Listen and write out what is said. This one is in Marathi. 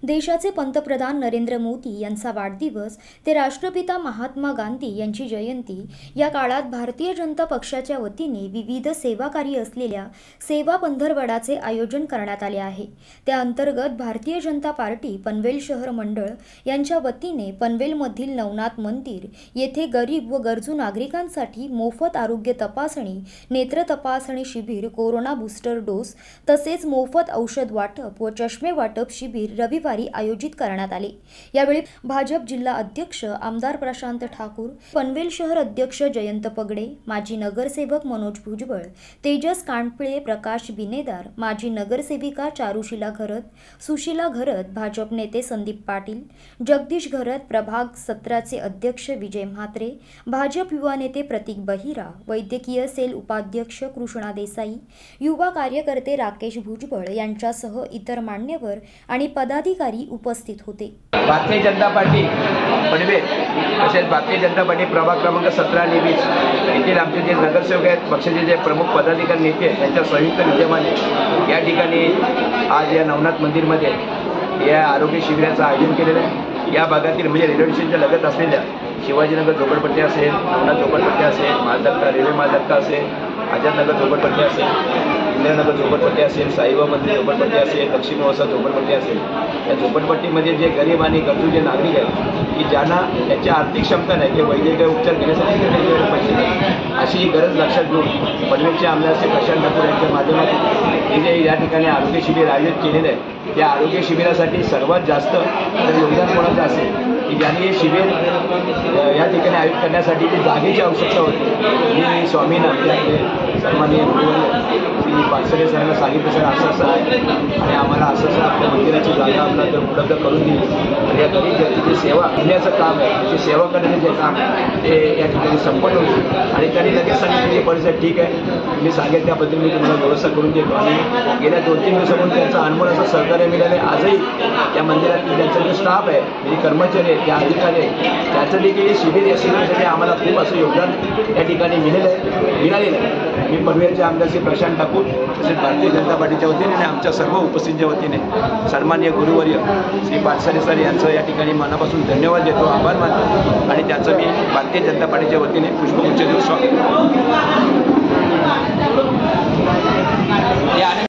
देशाचे पंतप्रधान नरेंद्र मोदी यांचा वाढदिवस ते राष्ट्रपिता महात्मा गांधी यांची जयंती या काळात भारतीय जनता पक्षाच्या वतीने विविध सेवा कार्य असलेल्या सेवा पंधरवडाचे आयोजन करण्यात आले आहे। त्या अंतर्गत भारतीय जनता पार्टी पनवेल शहर मंडळ यांच्या वतीने पनवेलमधील नवनाथ मंदिर येथे गरीब व गरजू नागरिकांसाठी मोफत आरोग्य तपासणी, नेत्र तपासणी शिबिर, कोरोना बूस्टर डोस तसेच मोफत औषध वाटप व चष्मे वाटप शिबिर रविवारी आयोजित करण्यात आले। यावेळी भाजप जिल्हा अध्यक्ष आमदार प्रशांत ठाकूर, पनवेल शहर अध्यक्ष जयंत पगडे, माजी नगरसेवक मनोज भुजबळ, तेजस कांडपिळे, प्रकाश बिनेदार, माजी नगरसेविका चारुशीला घरत, सुशीला घरत, भाजप नेते संदीप पाटील, जगदीश घरत, प्रभाग 17चे अध्यक्ष विजय म्हात्रे, भाजप युवा नेते प्रतीक बहिरा, वैद्यकीय सेल उपाध्यक्ष कृष्णा देसाई, युवा कार्यकर्ते राकेश भुजबळ यांच्यासह इतर मान्यवर आणि पदाधिकारी उपस्थित होते। भारतीय जनता पार्टी पनवेल तसेच भारतीय जनता पार्टी प्रभाग क्रमांक 17 आणि 20 येथील आमचे जे नगरसेवक आहेत, पक्षाचे जे प्रमुख पदाधिकारी नेते आहेत, त्यांच्या संयुक्त विद्यमाने या ठिकाणी आज या नवनाथ मंदिरमध्ये या आरोग्य शिबिराचं आयोजन केलेलं आहे। या भागातील म्हणजे रेल्वे स्टेशनच्या लगत असलेल्या शिवाजीनगर झोपडपट्टी असेल, नवनाथ झोपडपट्टी असेल, मालधक्का रेल्वे मालधक्का असेल, आझादनगर झोपडपट्टी असेल, इंदिरानगर झोपडपट्टी असेल, साईबाबा मंदिर झोपडपट्टी असेल, दक्षिण वसा झोपडपट्टी असेल, या झोपडपट्टीमध्ये जे गरीब आणि गरजू जे नागरिक आहेत की ज्यांना त्यांची आर्थिक क्षमता नाही, जे वैद्यकीय उपचार घेण्यासाठी पैसे नाही, अशी गरज लक्षात घेऊन पनवेलचे आमदार श्री प्रशांत ठाकूर यांच्या माध्यमातून हे जे या ठिकाणी आरोग्य शिबिर आयोजित केलेलं आहे, त्या आरोग्य शिबिरासाठी सर्वात जास्त जर योगदान कोणाचं असेल की ज्यांनी हे शिबिर या ठिकाणी आयोजित करण्यासाठी जी जागेची आवश्यकता होती, मी स्वामीनाथन सन्माननीय श्री पानसरे सरांना सांगितलं, सर असं आहे आणि आम्हाला असं आपल्या मंदिराची जागा आपल्याला जर उपलब्ध करून दिली तर या गरीब व्यक्तीची सेवा घेण्याचं काम आहे, त्याची सेवा करण्याचं जे काम आहे ते या ठिकाणी संपन्न होईल। आणि त्यांनी लगेच सांगितलं की परिस्थिती ठीक आहे, मी सांगेल त्या पद्धतीने मी तुम्हाला व्यवस्था करून देतो। आणि गेल्या 2-3 दिवसापासून त्यांचा अनमोल असं सहकार्य मिळाले। आजही या मंदिरातील त्यांचा जो स्टाफ आहे, म्हणजे कर्मचारी आहेत, त्या अधिकारी आहेत, त्याचं देखील हे शिबिर या शिबिरासाठी आम्हाला खूप असं योगदान या ठिकाणी मिळालेलं आहे। मी पनवेलचे आमदार श्री प्रशांत ठाकूर तसेच भारतीय जनता पार्टीच्या वतीने आणि आमच्या सर्व उपस्थितीच्या वतीने सन्माननीय गुरुवर्य श्री पानसरे सर यांचं या ठिकाणी मनापासून धन्यवाद देतो, आभार मानतो आणि त्याचं मी भारतीय जनता पार्टीच्या वतीने पुष्पगुच्छ देऊन स्वागत